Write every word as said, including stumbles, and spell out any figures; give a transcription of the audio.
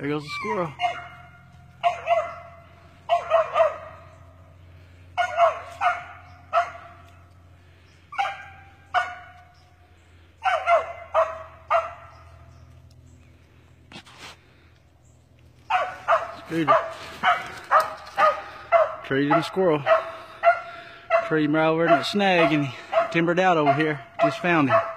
There goes the squirrel. Scooter. Treated him squirrel. Treated him right over in that snag and he timbered out over here. Just found him.